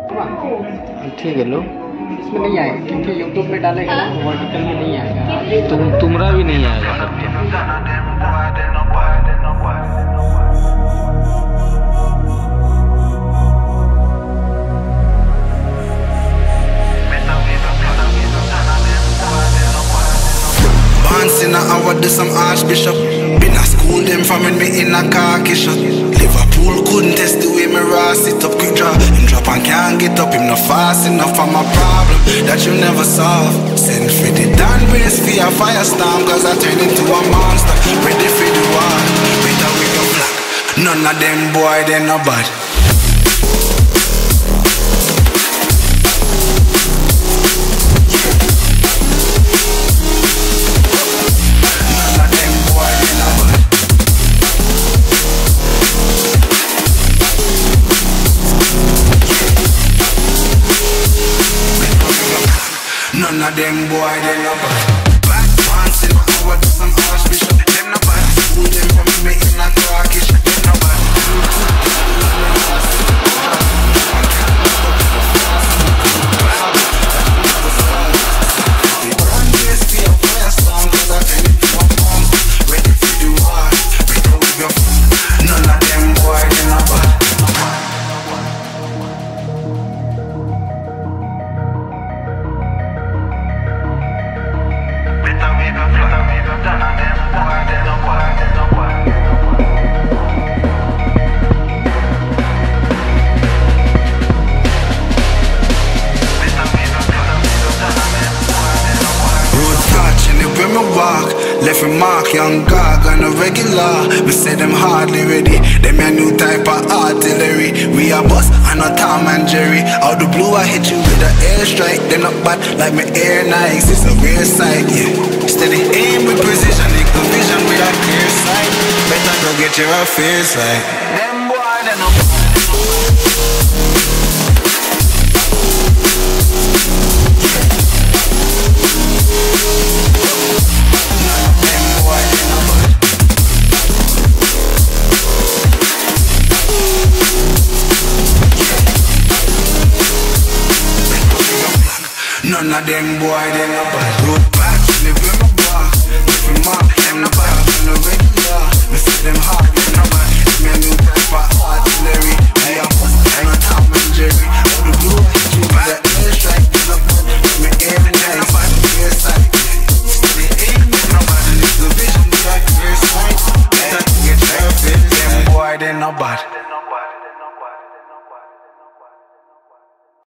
ठीक है लो। इसमें नहीं आएगा क्योंकि यूट्यूब में डालेगा ना वर्टिकल में नहीं आएगा। तुम्हारा भी नहीं आएगा सब। In a hour do some archbishop. Been a school them from when me in a khaki shot. Liverpool couldn't test the way me raw sit up. Quick draw, him drop and can't get up. Him not fast enough for my problem that you never solve. Send for the Dan brace for a firestorm, cause I turn into a monster. Ready for the war, better with your black. None of them boy, they no bad. None of them boy, they no bad. Back pants in over to some archbishop. Them no bad. School them from me in a Turkish. Them no bad. The brand is for your firestorm, cause I turn it to a monster. Ready for the war, better with your none of them boy, they no bad. Left a mark, young gog on a regular. We say them hardly ready. Them a new type of artillery. We a boss and a Tom and Jerry. Out the blue I hit you with an airstrike. They not bad like my air Nikes. It's a rare sight, yeah. Steady aim with precision, equal vision with a clear sight. Better go get your affairs right. Them boy they no None of them boy, they no bad.